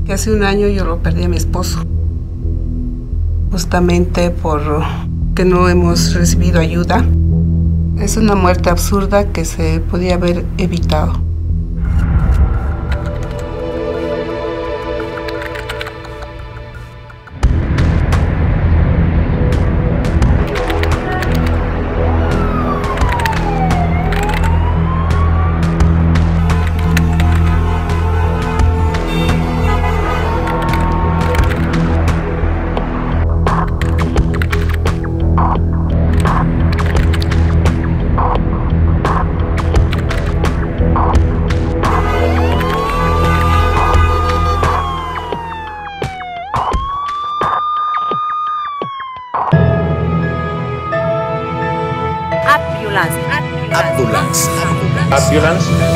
que hace un año yo lo perdí a mi esposo, justamente por que no hemos recibido ayuda. Es una muerte absurda que se podía haber evitado. Ambulance.